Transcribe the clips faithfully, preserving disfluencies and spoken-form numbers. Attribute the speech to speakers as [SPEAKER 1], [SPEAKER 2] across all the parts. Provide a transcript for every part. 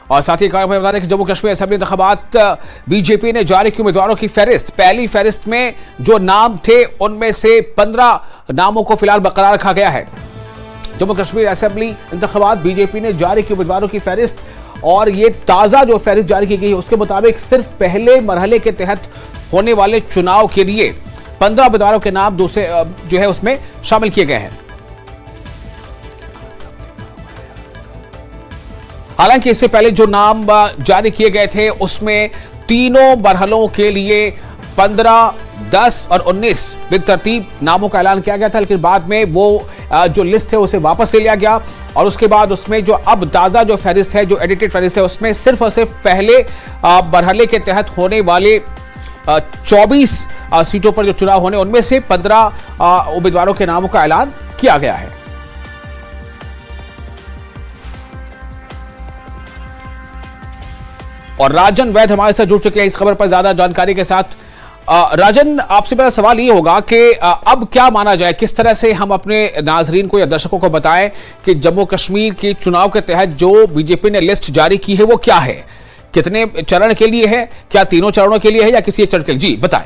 [SPEAKER 1] और साथ ही बता दें कि जम्मू कश्मीर असेंबली इंतखाबात बीजेपी ने जारी की उम्मीदवारों की फहरिस्त। पहली फहरिस्त में जो नाम थे उनमें से पंद्रह नामों को फिलहाल बरकरार रखा गया है। जम्मू कश्मीर असेंबली इंतखाबात बीजेपी ने जारी की उम्मीदवारों की फहरिस्त, और ये ताजा जो फहरिस्त जारी की गई है उसके मुताबिक सिर्फ पहले मरहले के तहत होने वाले चुनाव के लिए पंद्रह उम्मीदवारों के नाम दूसरे जो है उसमें शामिल किए गए हैं। हालांकि इससे पहले जो नाम जारी किए गए थे उसमें तीनों मरहलों के लिए पंद्रह, दस और उन्नीस बितरतीब नामों का ऐलान किया गया था, लेकिन बाद में वो जो लिस्ट है उसे वापस ले लिया गया। और उसके बाद उसमें जो अब ताजा जो फहरिस्त है, जो एडिटेड फहरिस्त है, उसमें सिर्फ और सिर्फ पहले मरहले के तहत होने वाले चौबीस सीटों पर जो चुनाव होने उनमें से पंद्रह उम्मीदवारों के नामों का ऐलान किया गया है। और राजन वैद हमारे साथ जुड़ चुके हैं इस खबर पर ज्यादा जानकारी के साथ। राजन, आपसे मेरा सवाल ये होगा कि अब क्या माना जाए, किस तरह से हम अपने नाजरीन को या दर्शकों को बताएं कि जम्मू कश्मीर के चुनाव के तहत जो बीजेपी ने लिस्ट जारी की है वो क्या है, कितने चरण के लिए है, क्या तीनों चरणों के लिए है या किसी एक चरण के लिए? जी बताएं।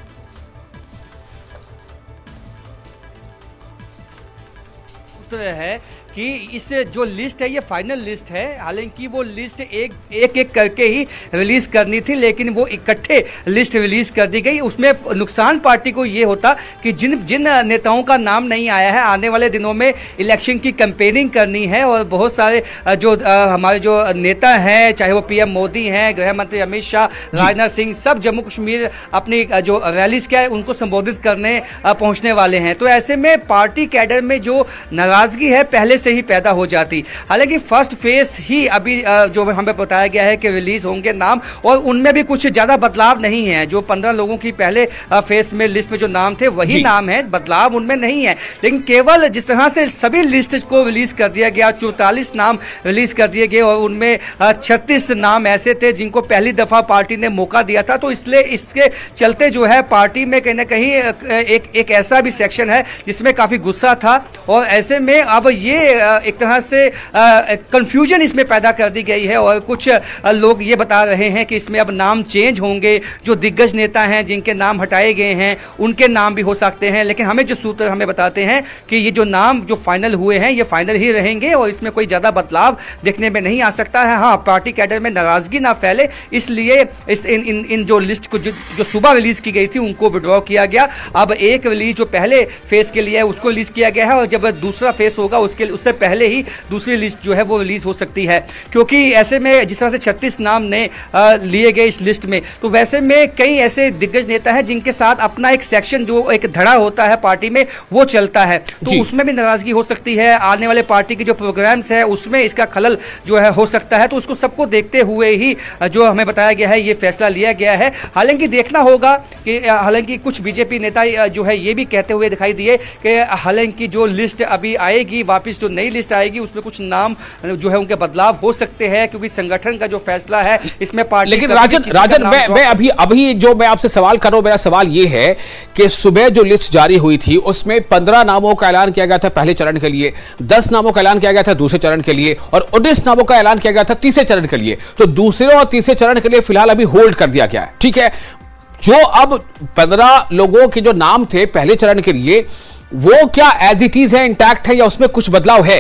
[SPEAKER 2] है कि इस जो लिस्ट है ये फाइनल लिस्ट है। हालांकि वो लिस्ट एक एक एक करके ही रिलीज करनी थी, लेकिन वो इकट्ठे लिस्ट रिलीज कर दी गई। उसमें नुकसान पार्टी को ये होता कि जिन जिन नेताओं का नाम नहीं आया है, आने वाले दिनों में इलेक्शन की कैंपेनिंग करनी है और बहुत सारे जो हमारे जो नेता हैं, चाहे वो पीएम मोदी हैं, गृह मंत्री अमित शाह, राजनाथ सिंह, सब जम्मू कश्मीर अपनी जो रैलीज क्या है उनको संबोधित करने पहुंचने वाले हैं। तो ऐसे में पार्टी कैडर में जो नाराजगी है पहले से ही पैदा हो जाती। हालांकि फर्स्ट फेज ही अभी जो हमें बताया गया है कि रिलीज होंगे नाम, और उनमें भी कुछ ज्यादा बदलाव नहीं है। जो पंद्रह लोगों की पहले फेज में लिस्ट में जो नाम थे वही नाम है, बदलाव उनमें नहीं है। लेकिन केवल जिस तरह से सभी लिस्ट को रिलीज कर दिया गया, चौतालीस नाम रिलीज कर दिए गए और उनमें छत्तीस नाम ऐसे थे जिनको पहली दफा पार्टी ने मौका दिया था। तो इसलिए इसके चलते जो है पार्टी में कहीं ना कहीं एक एक ऐसा भी सेक्शन है जिसमें काफी गुस्सा था, और ऐसे में अब ये एक तरह से कंफ्यूजन इसमें पैदा कर दी गई है। और कुछ लोग ये बता रहे हैं कि इसमें अब नाम चेंज होंगे, जो दिग्गज नेता हैं जिनके नाम हटाए गए हैं उनके नाम भी हो सकते हैं। लेकिन हमें जो सूत्र हमें बताते हैं कि ये जो नाम जो फाइनल हुए हैं ये फाइनल ही रहेंगे और इसमें कोई ज़्यादा बदलाव देखने में नहीं आ सकता है। हाँ, पार्टी कैडर में नाराजगी ना फैले इसलिए इस इन इन इन जो लिस्ट को जो, जो सुबह रिलीज की गई थी उनको विड्रॉ किया गया। अब एक रिलीज जो पहले फेज के लिए है उसको रिलीज किया गया है, और जब दूसरा फेज होगा उसके उससे पहले ही दूसरी लिस्ट जो है वो रिलीज हो सकती है। क्योंकि ऐसे में जिस तरह से छत्तीस नाम ने लिए गए इस लिस्ट में, तो वैसे में कई ऐसे दिग्गज नेता हैं जिनके साथ अपना एक सेक्शन जो एक धड़ा होता है पार्टी में वो चलता है, तो उसमें भी नाराजगी हो सकती है। आने वाले पार्टी के जो प्रोग्राम्स है उसमें इसका खलल जो है हो सकता है। तो उसको सबको देखते हुए ही जो हमें बताया गया है ये फैसला लिया गया है। हालांकि देखना होगा कि हालांकि कुछ बीजेपी नेता जो है ये भी कहते हुए दिखाई दिए कि हालांकि जो लिस्ट अभी आएगी, वापिस जो नई लिस्ट आएगी उसमें कुछ नाम जो है उनके बदलाव हो सकते हैं, क्योंकि संगठन का जो फैसला है इसमें पार्टी।
[SPEAKER 1] लेकिन राजन राजन मैं मैं अभी अभी जो मैं आपसे सवाल कर रहा हूं, मेरा सवाल ये है कि सुबह जो लिस्ट जारी हुई थी उसमें पंद्रह नामों का ऐलान किया गया था पहले चरण के लिए, दस नामों का ऐलान किया गया था दूसरे चरण के लिए, और उन्नीस नामों का ऐलान किया गया था तीसरे चरण के लिए। तो दूसरे और तीसरे चरण के लिए फिलहाल अभी होल्ड कर दिया गया है, ठीक है। जो अब पंद्रह लोगों के जो नाम थे पहले चरण के लिए वो क्या एज इट इज है, इंटैक्ट है, या उसमें कुछ बदलाव है?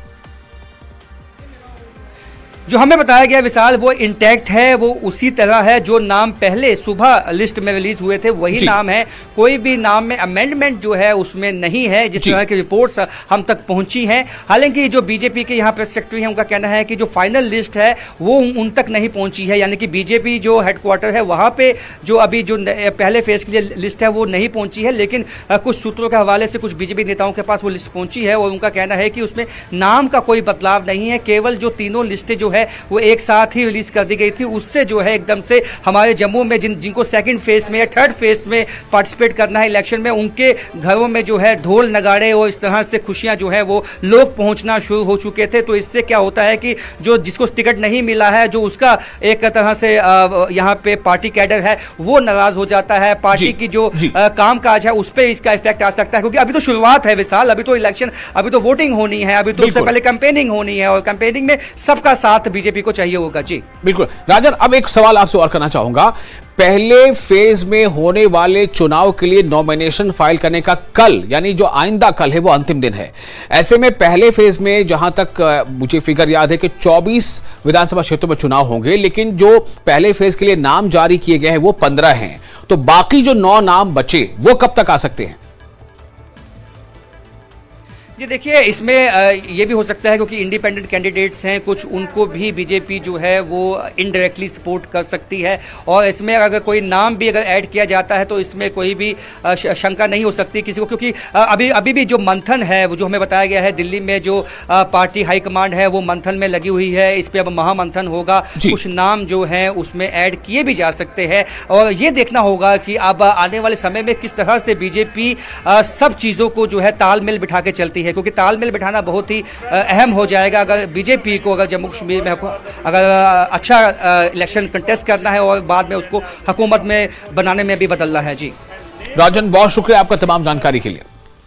[SPEAKER 2] जो हमें बताया गया विशाल वो इंटैक्ट है, वो उसी तरह है जो नाम पहले सुबह लिस्ट में रिलीज हुए थे वही नाम है। कोई भी नाम में अमेंडमेंट जो है उसमें नहीं है, जिस तरह की रिपोर्ट्स हम तक पहुंची हैं। हालांकि जो बीजेपी के यहाँ प्रेस सेक्रेटरी हैं उनका कहना है कि जो फाइनल लिस्ट है वो उन तक नहीं पहुंची है, यानी कि बीजेपी जो हेडक्वार्टर है वहाँ पे जो अभी जो पहले फेज के लिए लिस्ट है वो नहीं पहुंची है। लेकिन कुछ सूत्रों के हवाले से कुछ बीजेपी नेताओं के पास वो लिस्ट पहुंची है और उनका कहना है कि उसमें नाम का कोई बदलाव नहीं है, केवल जो तीनों लिस्टें जो है वो एक साथ ही रिलीज कर दी गई थी। उससे जो है एकदम से हमारे जम्मू में जिन जिनको सेकंड फेज में या थर्ड फेज में पार्टिसिपेट करना है इलेक्शन में, उनके घरों में जो है ढोल नगाड़े और इस तरह से खुशियां जो है वो लोग पहुंचना शुरू हो चुके थे। तो इससे क्या होता है कि जो जिसको टिकट नहीं मिला है, जो उसका एक तरह से यहाँ पे पार्टी कैडर है वो नाराज हो जाता है। पार्टी की जो काम काज है उस पर इसका इफेक्ट आ सकता है, क्योंकि अभी तो शुरुआत है विशाल, अभी तो इलेक्शन, अभी तो वोटिंग होनी है, अभी तो उससे पहले कैंपेनिंग होनी है और कैंपेनिंग में सबका साथ वक्त बीजेपी को चाहिए होगा। जी
[SPEAKER 1] बिल्कुल राजन, अब एक सवाल आपसे और करना चाहूंगा। पहले फेज में होने वाले चुनाव के लिए नॉमिनेशन फाइल करने का कल, यानी जो आइंदा कल है, वो अंतिम दिन है। ऐसे में पहले फेज में जहां तक मुझे फिगर याद है कि चौबीस विधानसभा क्षेत्रों में चुनाव होंगे, लेकिन जो पहले फेज के लिए नाम जारी किए गए हैं वो पंद्रह हैं। तो बाकी जो नौ नाम बचे वो कब तक आ सकते हैं?
[SPEAKER 2] ये देखिए, इसमें ये भी हो सकता है क्योंकि इंडिपेंडेंट कैंडिडेट्स हैं कुछ, उनको भी बीजेपी जो है वो इनडायरेक्टली सपोर्ट कर सकती है। और इसमें अगर कोई नाम भी अगर ऐड किया जाता है तो इसमें कोई भी शंका नहीं हो सकती किसी को, क्योंकि अभी अभी भी जो मंथन है वो जो हमें बताया गया है, दिल्ली में जो पार्टी हाईकमांड है वो मंथन में लगी हुई है। इस पर अब महामंथन होगा, कुछ नाम जो है उसमें ऐड किए भी जा सकते हैं। और ये देखना होगा कि अब आने वाले समय में किस तरह से बीजेपी सब चीज़ों को जो है तालमेल बिठा के चलती है, क्योंकि तालमेल बिठाना बहुत ही अहम हो जाएगा अगर बीजेपी को अगर जम्मू कश्मीर में अगर अच्छा इलेक्शन कंटेस्ट करना है और बाद में उसको हुकूमत में बनाने में भी बदलना है। जी
[SPEAKER 1] राजन, बहुत शुक्रिया आपका तमाम जानकारी के लिए।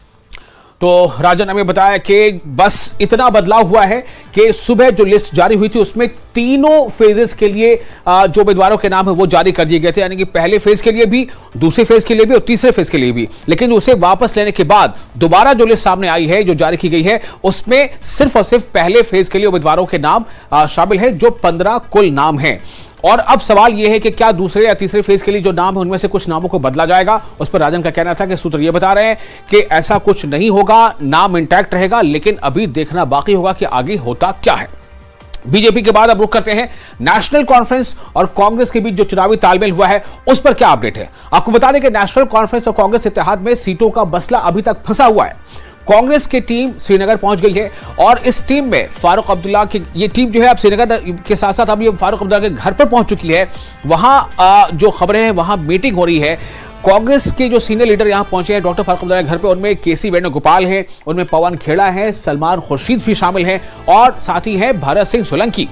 [SPEAKER 1] तो राजन हमें बताया कि बस इतना बदलाव हुआ है कि सुबह जो लिस्ट जारी हुई थी उसमें तीनों फेजेस के लिए जो उम्मीदवारों के नाम है वो जारी कर दिए गए थे, यानी कि पहले फेज के लिए भी, दूसरे फेज के लिए भी और तीसरे फेज के लिए भी। लेकिन उसे वापस लेने के बाद दोबारा जो लिस्ट सामने आई है, जो जारी की गई है, उसमें सिर्फ और सिर्फ पहले फेज के लिए उम्मीदवारों के नाम शामिल है, जो पंद्रह कुल नाम है। और अब सवाल यह है कि क्या दूसरे या तीसरे फेज के लिए जो नाम है उनमें से कुछ नामों को बदला जाएगा। उस पर राजन का कहना था कि सूत्र यह बता रहे हैं कि ऐसा कुछ नहीं होगा, नाम इंटैक्ट रहेगा, लेकिन अभी देखना बाकी होगा कि आगे होता क्या है। बीजेपी के बाद अब रुक करते हैं नेशनल कॉन्फ्रेंस और कांग्रेस के बीच जो चुनावी तालमेल हुआ है उस पर क्या अपडेट है। आपको बता दें कि नेशनल कॉन्फ्रेंस और कांग्रेस इत्तेहाद में सीटों का मसला अभी तक फंसा हुआ है। कांग्रेस की टीम श्रीनगर पहुंच गई है और इस टीम में फारूक अब्दुल्ला की ये टीम जो है अब श्रीनगर के साथ साथ अब ये फारूक अब्दुल्ला के घर पर पहुंच चुकी है। वहां जो खबरें हैं वहां मीटिंग हो रही है। कांग्रेस के जो सीनियर लीडर यहां पहुंचे हैं डॉक्टर फारूक अब्दुल्ला के घर पे, उनमें केसी वेणुगोपाल है, उनमें पवन खेड़ा है, सलमान खुर्शीद भी शामिल हैं और साथ ही है भरत सिंह सोलंकी।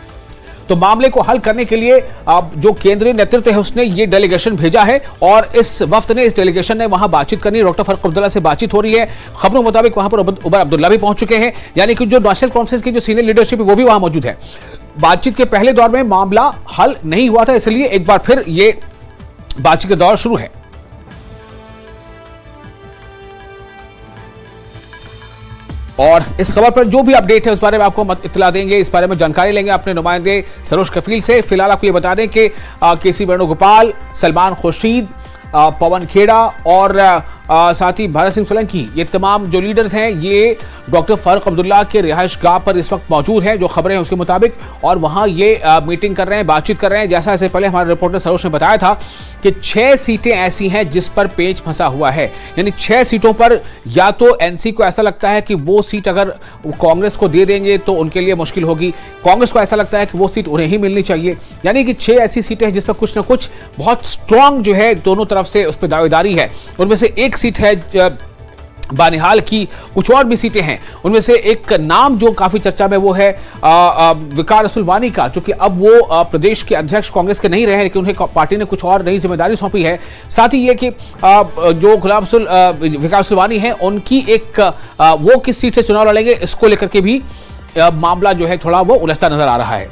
[SPEAKER 1] तो मामले को हल करने के लिए अब जो केंद्रीय नेतृत्व है उसने ये डेलीगेशन भेजा है और इस वक्त ने इस डेलीगेशन ने वहां बातचीत करनी है। डॉक्टर फारूक अब्दुल्ला से बातचीत हो रही है। खबरों के मुताबिक वहां पर उमर अब्दुल्ला भी पहुंच चुके हैं, यानी कि जो नेशनल कॉन्फ्रेंस की जो सीनियर लीडरशिप है वो भी वहां मौजूद है। बातचीत के पहले दौर में मामला हल नहीं हुआ था, इसलिए एक बार फिर ये बातचीत का दौर शुरू है। और इस खबर पर जो भी अपडेट है उस बारे में आपको इत्तला देंगे, इस बारे में जानकारी लेंगे अपने नुमाइंदे सरोज कफील से। फिलहाल आपको ये बता दें कि केसी वेणुगोपाल, सलमान खुर्शीद, पवन खेड़ा और आ, साथ ही भरत सिंह सोलंकी, ये तमाम जो लीडर्स हैं ये डॉक्टर फारूक अब्दुल्ला के रिहाइश गाह पर इस वक्त मौजूद हैं, जो खबरें हैं उसके मुताबिक, और वहां ये आ, मीटिंग कर रहे हैं, बातचीत कर रहे हैं। जैसा इससे पहले हमारे रिपोर्टर सरोज ने बताया था कि छह सीटें ऐसी हैं जिस पर पेच फंसा हुआ है, यानी छह सीटों पर या तो एनसी को ऐसा लगता है कि वो सीट अगर कांग्रेस को दे देंगे तो उनके लिए मुश्किल होगी, कांग्रेस को ऐसा लगता है कि वो सीट उन्हें ही मिलनी चाहिए, यानी कि छह ऐसी सीटें हैं जिस पर कुछ ना कुछ बहुत स्ट्रांग जो है दोनों तरफ से उस पर दावेदारी है। उनमें से एक सीट है बानिहाल की, कुछ और भी सीटें हैं। उनमें से एक नाम जो काफी चर्चा में वो है वकार रसूलवानी का, जो कि अब वो आ, प्रदेश के अध्यक्ष कांग्रेस के नहीं रहे हैं, लेकिन उन्हें पार्टी ने कुछ और नई जिम्मेदारी सौंपी है। साथ ही ये कि आ, जो गुलाम रसूल वकार रसूलवानी है उनकी एक आ, वो किस सीट से चुनाव लड़ेंगे, इसको लेकर के भी आ, मामला जो है थोड़ा वो उलझता नजर आ रहा है।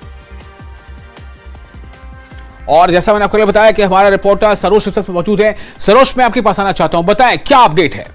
[SPEAKER 1] और जैसा मैंने आपको बताया कि हमारा रिपोर्टर सरोज इस वक्त मौजूद है। सरोज, मैं आपके पास आना चाहता हूं, बताएं क्या अपडेट है।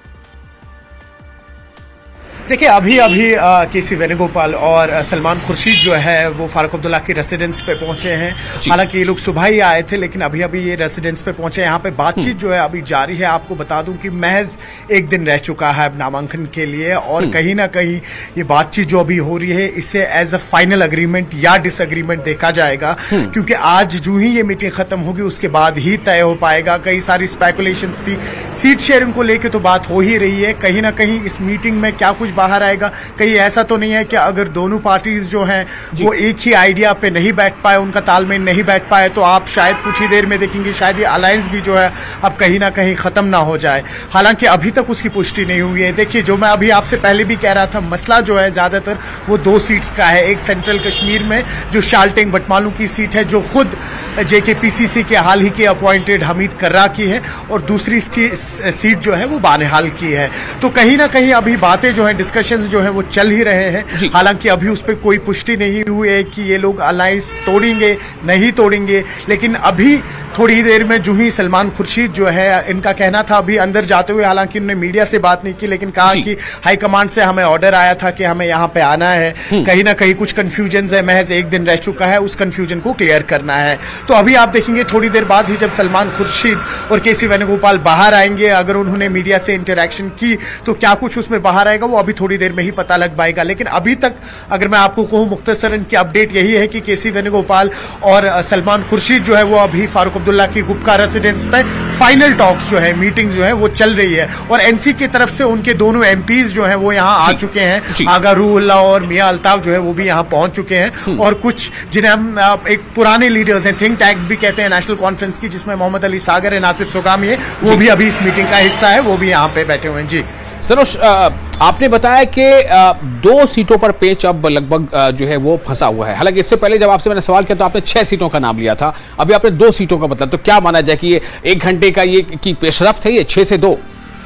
[SPEAKER 3] देखिए, अभी अभी केसी वेणुगोपाल और सलमान खुर्शीद जो है वो फारूक अब्दुल्ला की रेसिडेंस पे पहुंचे हैं। हालांकि ये लोग सुबह ही आए थे, लेकिन अभी अभी ये रेसिडेंस पे पहुंचे। यहाँ पे बातचीत जो है अभी जारी है। आपको बता दूं कि महज एक दिन रह चुका है नामांकन के लिए, और कहीं ना कहीं ये बातचीत जो अभी हो रही है इसे एज अ फाइनल अग्रीमेंट या डिसएग्रीमेंट देखा जाएगा, क्योंकि आज जो ही ये मीटिंग खत्म होगी उसके बाद ही तय हो पाएगा। कई सारी स्पेकुलेशंस थी, सीट शेयरिंग को लेकर तो बात हो ही रही है। कहीं ना कहीं इस मीटिंग में क्या कुछ बाहर आएगा, कहीं ऐसा तो नहीं है कि अगर दोनों पार्टीज जो हैं वो एक ही आइडिया पे नहीं बैठ पाए, उनका तालमेल नहीं बैठ पाए, तो आप शायद कुछ ही देर में देखेंगे शायद ये अलायंस भी जो है अब कहीं ना कहीं खत्म ना हो जाए। हालांकि अभी तक उसकी पुष्टि नहीं हुई है। देखिए, जो मैं अभी आपसे पहले भी कह रहा था, मसला जो है ज्यादातर वो दो सीट्स का है। एक सेंट्रल कश्मीर में जो शालटेंग बटमालू की सीट है, जो खुद जेके पीसीसी के हाल ही के अपॉइंटेड हमीद कर्रा की है, और दूसरी सीट जो है वो बानिहाल की है। तो कहीं ना कहीं अभी बातें जो है डिस्कशंस जो है वो चल ही रहे हैं। हालांकि अभी उस पर कोई पुष्टि नहीं हुई है कि ये लोग अलायंस तोड़ेंगे नहीं तोड़ेंगे, लेकिन अभी थोड़ी देर में जो ही सलमान खुर्शीद जो है, इनका कहना था अभी अंदर जाते हुए, हालांकि उन्होंने मीडिया से बात नहीं की, लेकिन कहा कि हाईकमांड से हमें ऑर्डर आया था कि हमें यहाँ पे आना है, कहीं ना कहीं कुछ कंफ्यूजन है, महज एक दिन रह चुका है, उस कंफ्यूजन को क्लियर करना है। तो अभी आप देखेंगे थोड़ी देर बाद ही जब सलमान खुर्शीद और के सी वेणुगोपाल बाहर आएंगे, अगर उन्होंने मीडिया से इंटरेक्शन की तो क्या कुछ उसमें बाहर आएगा वो अभी थोड़ी देर में ही पता लग पाएगा। लेकिन अभी तक अगर मैं आपको कहूं मुख्तसरन की अपडेट यही है कि के सी वेणुगोपाल और सलमान खुर्शीद जो है वो अभी फारूक अब्दुल्ला की गुप्का रेसिडेंस पे फाइनल टॉक्स जो है, मीटिंग जो है वो चल रही है। और एनसी की तरफ से उनके दोनों एमपीज जो है वो यहाँ आ चुके हैं, आगा रूहुल्लाह और मियां अल्ताफ जो है वो भी यहाँ पहुंच चुके हैं। और कुछ जिन्हें हम एक पुराने लीडर्स हैं, थिंक टैंक्स भी कहते हैं नेशनल कॉन्फ्रेंस की, जिसमें मोहम्मद अली सागर है, नासिर सुगामी है, वो भी अभी इस मीटिंग का हिस्सा है, वो भी यहाँ पे बैठे हुए हैं। जी
[SPEAKER 1] सरोज, आपने बताया कि दो सीटों पर पेच अब लगभग जो है वो फंसा हुआ है। हालांकि इससे पहले जब आपसे मैंने सवाल किया तो आपने छह सीटों का नाम लिया था, अभी आपने दो सीटों का बदला। तो क्या माना जाए कि ये एक घंटे का ये की पेशरफ्त है, ये छह से दो?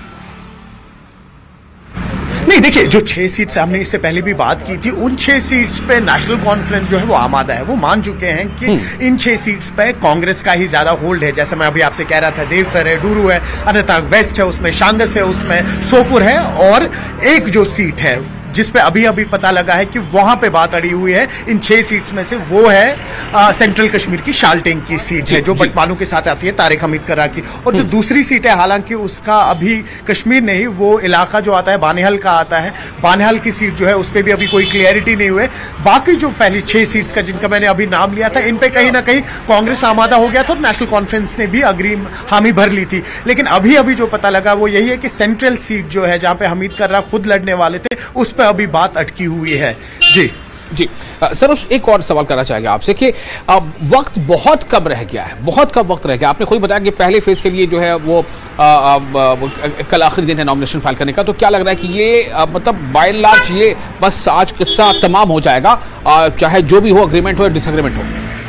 [SPEAKER 3] नहीं, देखिए जो छह सीट्स हमने इससे पहले भी बात की थी, उन छह सीट्स पे नेशनल कॉन्फ्रेंस जो है वो आमादा है, वो मान चुके हैं कि इन छह सीट्स पे कांग्रेस का ही ज्यादा होल्ड है। जैसे मैं अभी आपसे कह रहा था, देवसर है, डूरू है, अनंतनाग वेस्ट है, उसमें शांगस है, उसमें सोपुर है, और एक जो सीट है जिसपे अभी अभी पता लगा है कि वहां पे बात अड़ी हुई है इन छह सीट्स में से, वो है आ, सेंट्रल कश्मीर की शालटेंग की सीट है, जो बटमालू के साथ आती है, तारिक हमीद कर्रा की। और जो दूसरी सीट है, हालांकि उसका अभी कश्मीर नहीं, वो इलाका जो आता है बानेहल का आता है, बानेहल की सीट जो है उस पर भी अभी कोई क्लियरिटी नहीं हुई। बाकी जो पहली छह सीट्स का जिनका मैंने अभी नाम लिया था, इन पे कहीं ना कहीं कांग्रेस आमादा हो गया था और नेशनल कॉन्फ्रेंस ने भी अग्री हामी भर ली थी। लेकिन अभी अभी जो पता लगा वो यही है कि सेंट्रल सीट जो है, जहां पे हमीद कर्रा खुद लड़ने वाले थे, उस पर अभी बात अटकी हुई है। जी
[SPEAKER 1] जी सरोज, एक और सवाल करना चाहेंगे आपसे कि अब वक्त बहुत कम रह गया है, बहुत कम वक्त रह गया। आपने खुद बताया कि पहले फेज के लिए जो है वो आ, आ, आ, कल आखिरी दिन है नॉमिनेशन फाइल करने का। तो क्या लग रहा है कि ये आ, मतलब बाय एंड लार्ज ये बस आज किस्सा तमाम हो जाएगा, आ, चाहे जो भी हो, एग्रीमेंट हो या डिसएग्रीमेंट हो?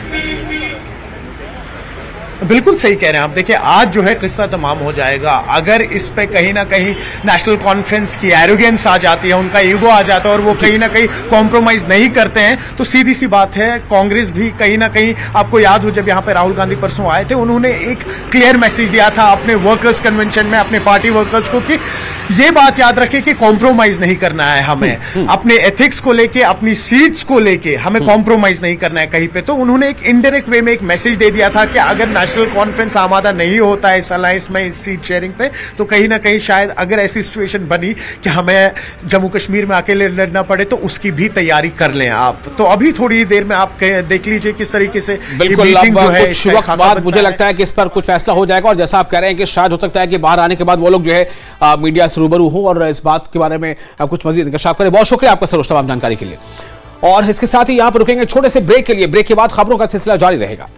[SPEAKER 3] बिल्कुल सही कह रहे हैं आप। देखिए आज जो है किस्सा तमाम हो जाएगा। अगर इस पे कहीं ना कहीं नेशनल कॉन्फ्रेंस की एरोगेंस आ जाती है, उनका ईगो आ जाता है और वो कहीं ना कहीं कॉम्प्रोमाइज नहीं करते हैं, तो सीधी सी बात है कांग्रेस भी कहीं ना कहीं, आपको याद हो जब यहाँ पे राहुल गांधी परसों आए थे, उन्होंने एक क्लियर मैसेज दिया था अपने वर्कर्स कन्वेंशन में, अपने पार्टी वर्कर्स को, कि ये बात याद रखें कि कॉम्प्रोमाइज नहीं करना है हमें, अपने एथिक्स को लेके, अपनी सीट्स को लेके हमें कॉम्प्रोमाइज नहीं करना है कहीं पे। तो उन्होंने एक इनडायरेक्ट वे में एक मैसेज दे दिया था कि अगर नेशनल कॉन्फ्रेंस आमादा नहीं होता है इस अलायंस में, इस सीट शेयरिंग पे, तो कहीं ना कहीं शायद अगर ऐसी सिचुएशन बनी कि हमें जम्मू कश्मीर में अकेले लड़ना पड़े, तो उसकी भी तैयारी कर लें आप। तो अभी थोड़ी देर में आप देख लीजिए किस तरीके से
[SPEAKER 1] बिल्कुल कुछ वक्त बाद मुझे लगता है कि इस पर कुछ फैसला हो जाएगा। और जैसा आप कह रहे हैं कि शायद हो सकता है कि बाहर आने के बाद वो लोग जो है मीडिया से रूबरू हो और इस बात के बारे में कुछ मजीद इंकशाफ करें। बहुत शुक्रिया आपका सरोज तमाम जानकारी के लिए। और इसके साथ ही यहां पर रुकेंगे छोटे से ब्रेक के लिए। ब्रेक के बाद खबरों का सिलसिला जारी रहेगा।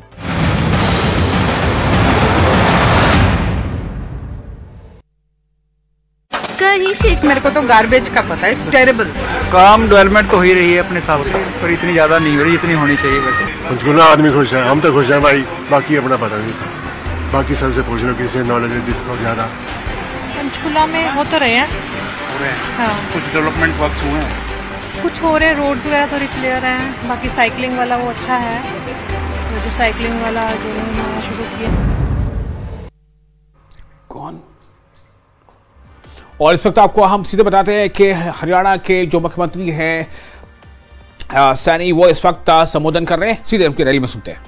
[SPEAKER 4] कहीं चीज, मेरे को तो गार्बेज का पता है, इट्स टेरेबल।
[SPEAKER 5] काम डेवलपमेंट तो हो ही रही है अपने हिसाब से, पर इतनी ज्यादा नहीं हो रही जितनी होनी चाहिए। वैसे
[SPEAKER 6] पंचकुला आदमी खुश है, हम तो खुश हैं भाई, बाकी अपना पता नहीं। बाकी सबसे पूछ लो किसी नॉलेज है जिसको ज्यादा।
[SPEAKER 7] पंचकुला में हो तो रहे हैं,
[SPEAKER 5] हो रहे हैं
[SPEAKER 7] हाँ।
[SPEAKER 5] कुछ डेवलपमेंट वर्क हुए हैं,
[SPEAKER 7] कुछ हो रहे हैं, रोड्स वगैरह थोड़ी क्लियर हैं। बाकी साइकिलिंग वाला वो अच्छा है, वो जो साइकिलिंग वाला जो उन्होंने शुरू किया।
[SPEAKER 1] कौन? और इस वक्त आपको हम सीधे बताते हैं कि हरियाणा के जो मुख्यमंत्री हैं सैनी, वो इस वक्त संबोधन कर रहे हैं। सीधे उनकी रैली में सुनते हैं।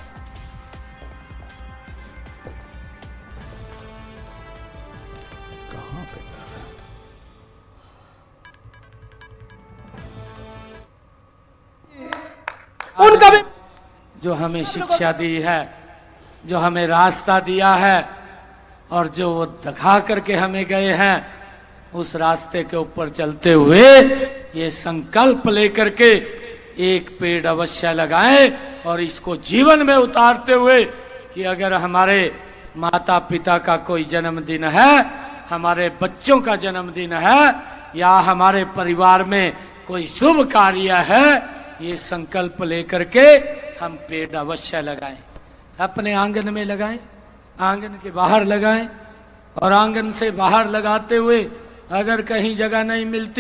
[SPEAKER 8] उनका भी जो हमें शिक्षा दी है, जो हमें रास्ता दिया है और जो वो दिखा करके हमें गए हैं, उस रास्ते के ऊपर चलते हुए ये संकल्प लेकर के एक पेड़ अवश्य लगाएं और इसको जीवन में उतारते हुए कि अगर हमारे माता पिता का कोई जन्मदिन है, हमारे बच्चों का जन्मदिन है, या हमारे परिवार में कोई शुभ कार्य है, ये संकल्प लेकर के हम पेड़ अवश्य लगाएं। अपने आंगन में लगाएं, आंगन के बाहर लगाएं, और आंगन से बाहर लगाते हुए अगर कहीं जगह नहीं मिलती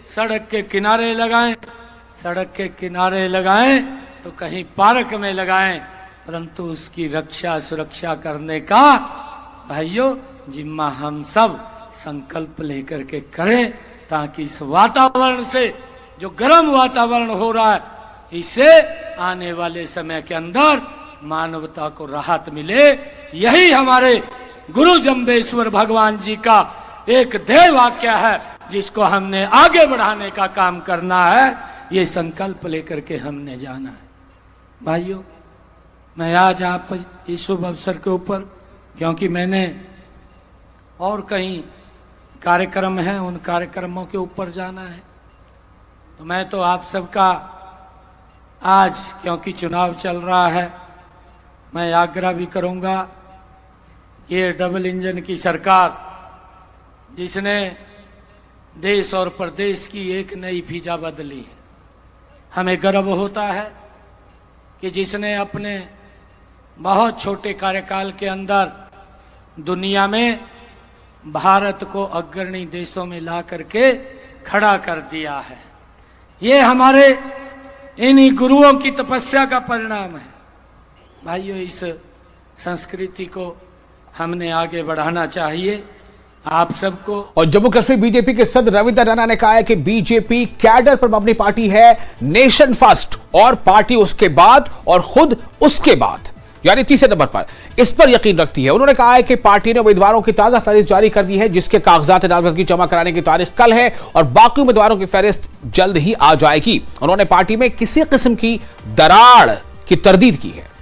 [SPEAKER 8] सड़क के किनारे लगाएं, सड़क के किनारे लगाएं तो कहीं पार्क में लगाएं, परंतु उसकी रक्षा सुरक्षा करने का भाइयों जिम्मा हम सब संकल्प लेकर के करें, ताकि इस वातावरण से जो गर्म वातावरण हो रहा है, इससे आने वाले समय के अंदर मानवता को राहत मिले। यही हमारे गुरु जम्बेश्वर भगवान जी का एक ध्येय वाक्य है, जिसको हमने आगे बढ़ाने का काम करना है। ये संकल्प लेकर के हमने जाना है। भाइयों, मैं आज आप इस शुभ अवसर के ऊपर, क्योंकि मैंने और कहीं कार्यक्रम हैं, उन कार्यक्रमों के ऊपर जाना है, तो मैं तो आप सबका आज, क्योंकि चुनाव चल रहा है, मैं आग्रह भी करूंगा, ये डबल इंजन की सरकार जिसने देश और प्रदेश की एक नई फिजा बदली है, हमें गर्व होता है कि जिसने अपने बहुत छोटे कार्यकाल के अंदर दुनिया में भारत को अग्रणी देशों में ला करके खड़ा कर दिया है। ये हमारे इन्हीं गुरुओं की तपस्या का परिणाम है। भाइयों, इस संस्कृति को हमने आगे बढ़ाना चाहिए आप सबको।
[SPEAKER 1] और जम्मू कश्मीर बीजेपी के सदर रविंद्र रैना ने कहा है कि बीजेपी कैडर पर मबनी पार्टी है, नेशन फर्स्ट, और पार्टी उसके बाद और खुद उसके बाद, यानी तीसरे नंबर पर, इस पर यकीन रखती है। उन्होंने कहा है कि पार्टी ने उम्मीदवारों की ताजा फहरिस्त जारी कर दी है, जिसके कागजात नामजदगी जमा कराने की तारीख कल है और बाकी उम्मीदवारों की फहरिस्त जल्द ही आ जाएगी। उन्होंने पार्टी में किसी किस्म की दरार की तरदीद की है।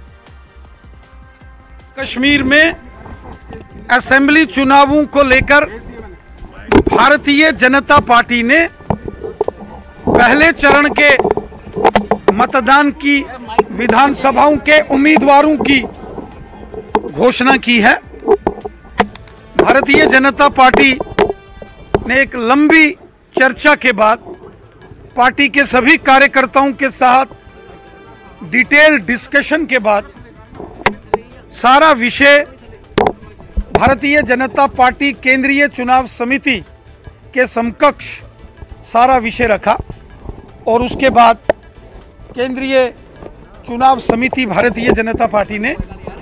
[SPEAKER 9] कश्मीर में असेंबली चुनावों को लेकर भारतीय जनता पार्टी ने पहले चरण के मतदान की विधानसभाओं के उम्मीदवारों की घोषणा की है। भारतीय जनता पार्टी ने एक लंबी चर्चा के बाद पार्टी के सभी कार्यकर्ताओं के साथ डिटेल डिस्कशन के बाद सारा विषय भारतीय जनता पार्टी केंद्रीय चुनाव समिति के समकक्ष सारा विषय रखा और उसके बाद केंद्रीय चुनाव समिति भारतीय जनता पार्टी ने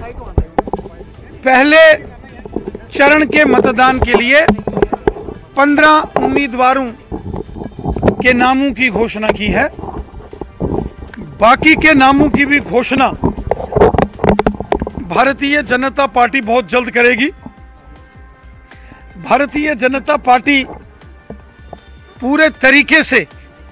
[SPEAKER 9] पहले चरण के मतदान के लिए पंद्रह उम्मीदवारों के नामों की घोषणा की है। बाकी के नामों की भी घोषणा भारतीय जनता पार्टी बहुत जल्द करेगी। भारतीय जनता पार्टी पूरे तरीके से,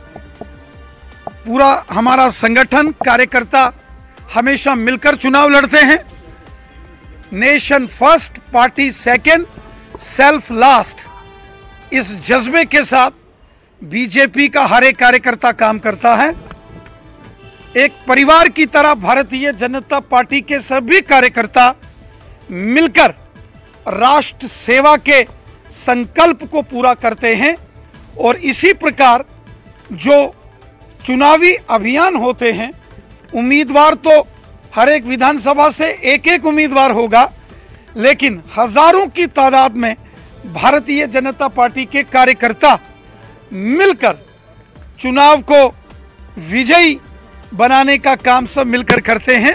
[SPEAKER 9] पूरा हमारा संगठन, कार्यकर्ता हमेशा मिलकर चुनाव लड़ते हैं। Nation first, party second, self last, इस जज्बे के साथ बीजेपी का हर एक कार्यकर्ता काम करता है। एक परिवार की तरह भारतीय जनता पार्टी के सभी कार्यकर्ता मिलकर राष्ट्र सेवा के संकल्प को पूरा करते हैं और इसी प्रकार जो चुनावी अभियान होते हैं, उम्मीदवार तो हर एक विधानसभा से एक एक उम्मीदवार होगा, लेकिन हजारों की तादाद में भारतीय जनता पार्टी के कार्यकर्ता मिलकर चुनाव को विजयी बनाने का काम सब मिलकर करते हैं।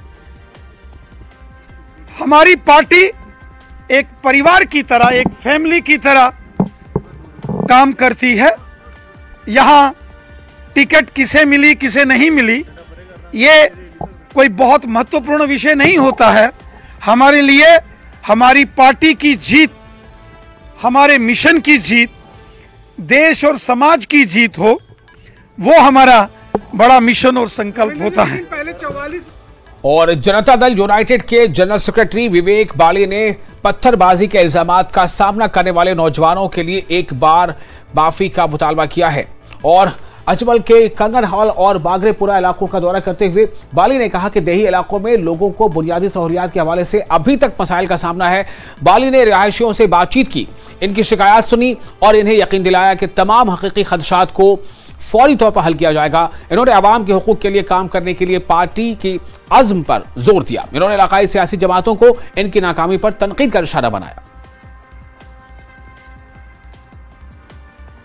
[SPEAKER 9] हमारी पार्टी एक परिवार की तरह, एक फैमिली की तरह काम करती है। यहाँ टिकट किसे मिली किसे नहीं मिली, ये कोई बहुत महत्वपूर्ण विषय नहीं होता है। हमारे लिए हमारी पार्टी की जीत, हमारे मिशन की जीत, देश और समाज की जीत हो, वो हमारा बड़ा मिशन और संकल्प होता है।
[SPEAKER 1] और जनता दल यूनाइटेड के जनरल सेक्रेटरी विवेक बाली ने पत्थरबाजी के इल्जामात का सामना करने वाले नौजवानों के लिए एक बार माफी का मुतालबा किया है। और अजमल के कंगन हॉल और बागरेपुरा इलाकों का दौरा करते हुए बाली ने कहा कि देही इलाकों में लोगों को बुनियादी सहूलियात के हवाले से अभी तक मसाइल का सामना है। बाली ने रिहायशियों से बातचीत की, इनकी शिकायत सुनी और इन्हें यकीन दिलाया कि तमाम हकीकी खदशात को फौरी तौर पर हल किया जाएगा। इन्होंने आवाम के हुकूक के लिए काम करने के लिए पार्टी की अज़्म पर जोर दिया। इन्होंने इलाकाई सियासी जमातों को इनकी नाकामी पर तनकीद का निशाना बनाया।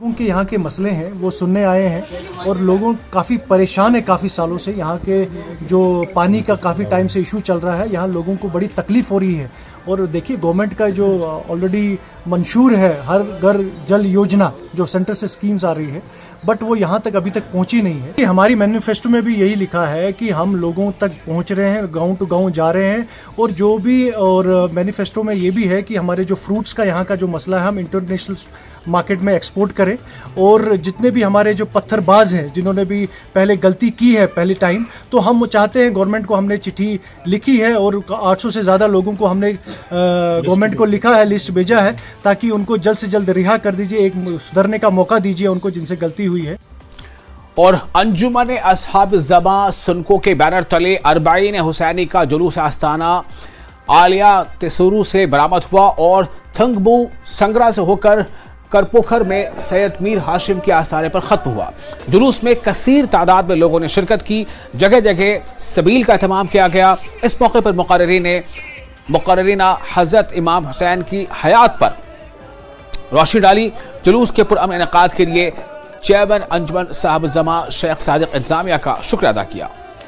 [SPEAKER 10] लोगों के यहाँ के मसले हैं वो सुनने आए हैं और लोगों काफ़ी परेशान है काफ़ी सालों से। यहाँ के जो पानी का काफ़ी टाइम से इशू चल रहा है, यहाँ लोगों को बड़ी तकलीफ़ हो रही है। और देखिए गवर्नमेंट का जो ऑलरेडी मंशूर है हर घर जल योजना जो सेंटर से स्कीम्स आ रही है, बट वो यहाँ तक अभी तक पहुँची नहीं है। हमारी मैनिफेस्टो में भी यही लिखा है कि हम लोगों तक पहुँच रहे हैं, गांव टू गांव जा रहे हैं। और जो भी और मैनिफेस्टो में ये भी है कि हमारे जो फ्रूट्स का यहाँ का जो मसला है हम इंटरनेशनल मार्केट में एक्सपोर्ट करें। और जितने भी हमारे जो पत्थरबाज हैं जिन्होंने भी पहले गलती की है पहले टाइम, तो हम चाहते हैं गवर्नमेंट को, हमने चिट्ठी लिखी है और आठ सौ से ज़्यादा लोगों को हमने गवर्नमेंट को लिखा है, लिस्ट भेजा है, ताकि उनको जल्द से जल्द रिहा कर दीजिए, एक सुधरने का मौका दीजिए उनको जिनसे गलती हुई है।
[SPEAKER 1] और अंजुमन असहाब ज़मा सुनको के बैनर तले अरबाईन हुसैनी का जुलूस आस्ताना आलिया तेसुरु से बरामद हुआ और थंगबू संगरा से होकर करपोखर में सैयद मीर हाशिम के आस्थाने पर खत्म हुआ। जुलूस में कसीर तादाद में लोगों ने शिरकत की, जगह जगह सबील का एहतमाम किया गया। इस मौके पर मुकर्रिरीन ने मुकर्रिरीना हजरत इमाम हुसैन की हयात पर रोशनी डाली। जुलूस के पुरअमन इनेकाद के लिए चेयरमैन अंजुमन साहब जमा शेख सादिक इंतजामिया का शुक्र अदा किया।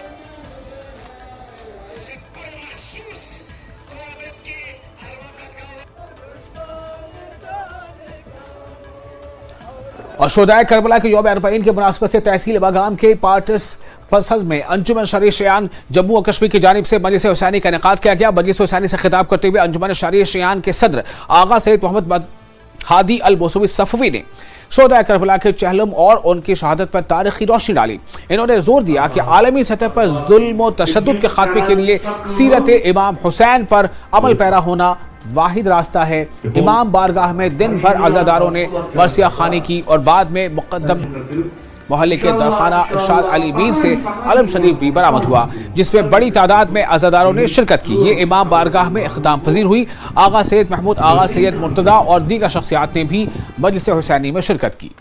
[SPEAKER 1] और शोहदाए करबला के यौम अरबाईन के मुनासबत से तहसील बागाम के पार्टिस फसल में अंजुमन शरीय शियान जम्मू और कश्मीर की जानिब से मजलिस हुसैनी का इनेकाद किया गया। मजलिस हुसैनी से खिताब करते हुए अंजुमन शरीय शियान के सदर आगा सैयद मोहम्मद हादी अल बोसवी सफवी ने शोहदाए करबला के चहलम और उनकी शहादत पर तारीखी रोशनी डाली। इन्होंने जोर दिया कि आलमी सतह पर जुल्म और तशद्दुद के खात्मे के लिए सीरत इमाम हुसैन पर अमल पैरा होना वाहिद रास्ता है। इमाम बारगाह में दिन भर अज़ादारों ने वरसिया खानी की और बाद में मुक़द्दम मोहल्ले के दरखाना इरशाद अली मीर से अलम शरीफ भी बरामद हुआ, जिसमें बड़ी तादाद में अज़ादारों ने शिरकत की। ये इमाम बारगाह में इख्तिताम पजीर हुई। आगा सैयद महमूद, आगा सैयद मुर्तज़ा और दीगर शख्सियात ने भी मजलिस हुसैनी में शिरकत की।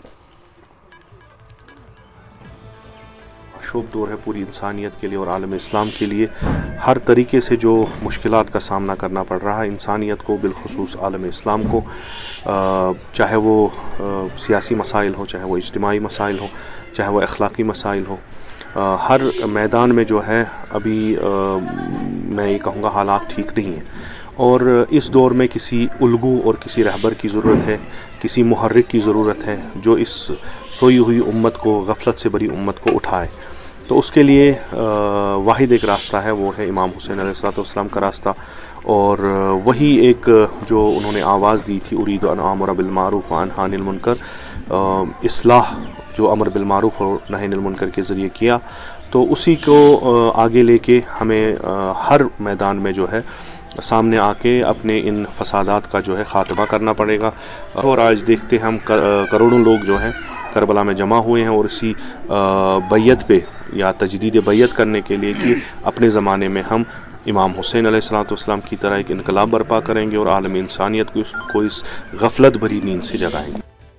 [SPEAKER 11] शुभ दौर है पूरी इंसानियत के लिए और आलम इस्लाम के लिए। हर तरीके से जो मुश्किलात का सामना करना पड़ रहा है इंसानियत को, बिलखुसूस आलम इस्लाम को, चाहे वो सियासी मसाइल हो, चाहे वो इज्तिमाई मसाइल हो, चाहे वो अखलाकी मसाइल हो, हर मैदान में जो है अभी मैं ये कहूँगा हालात ठीक नहीं हैं। और इस दौर में किसी उल्गू और किसी रहबर की ज़रूरत है, किसी मुहर्रिक की ज़रूरत है जो इस सोई हुई उम्मत को, गफलत से भरी उम्मत को उठाए। तो उसके लिए वाहिद एक रास्ता है, वो है इमाम हुसैन अलैहिस्सलाम का रास्ता। और वही एक जो उन्होंने आवाज़ दी थी, उरीदु अन आमुर बिल मारूफ व अनहा अनिल मुनकर, इस्लाह जो अमर बिल मारूफ और नही अनिल मुनकर के ज़रिए किया, तो उसी को आगे लेके हमें हर मैदान में जो है सामने आके अपने इन फसादात का जो है ख़ात्मा करना पड़ेगा। और आज देखते हैं हम करोड़ों लोग जो हैं करबला में जमा हुए हैं और इसी बैयत पे या तजदीद बैयत करने के लिए कि अपने ज़माने में हम इमाम हुसैन अलैहिस्सलाम की तरह एक इनकलाब बर्पा करेंगे और आलम इंसानियत को, को इस गफलत भरी नींद से जगाएंगे।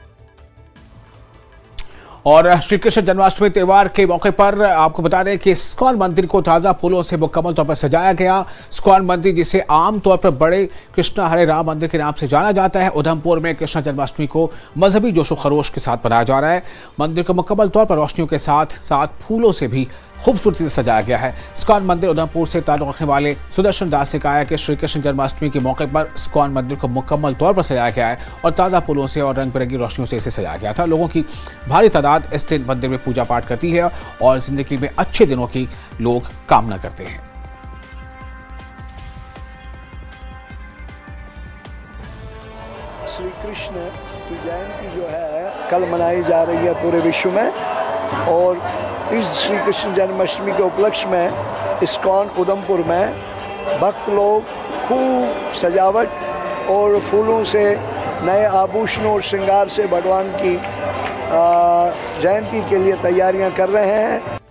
[SPEAKER 1] और श्री कृष्ण जन्माष्टमी त्यौहार के मौके पर आपको बता दें कि इस्कॉन मंदिर को ताज़ा फूलों से मुकम्मल तौर पर सजाया गया। इस्कॉन मंदिर, जिसे आमतौर पर बड़े कृष्णा हरे राम मंदिर के नाम से जाना जाता है, उधमपुर में कृष्ण जन्माष्टमी को मजहबी जोशो खरोश के साथ मनाया जा रहा है। मंदिर को मुकम्मल तौर पर रोशनियों के साथ साथ फूलों से भी खूबसूरती से सजाया गया है। इस्कॉन मंदिर उधमपुर से ताल्लुक़ रखने वाले सुदर्शन दास ने कहा है कि श्री कृष्ण जन्माष्टमी के मौके पर इस्कॉन मंदिर को मुकम्मल तौर पर सजाया गया है और ताज़ा फूलों से और रंग बिरंगी रोशनियों से इसे सजाया गया था। लोगों की भारी तादाद इस दिन मंदिर में पूजा पाठ करती है और जिंदगी में अच्छे दिनों की लोग कामना करते हैं।
[SPEAKER 12] श्री कृष्ण की जयंती जो है कल मनाई जा रही है पूरे विश्व में, और इस श्री कृष्ण जन्माष्टमी के उपलक्ष्य में इस्कॉन उधमपुर में भक्त लोग खूब सजावट और फूलों से, नए आभूषणों और श्रृंगार से भगवान की जयंती के लिए तैयारियां कर रहे हैं।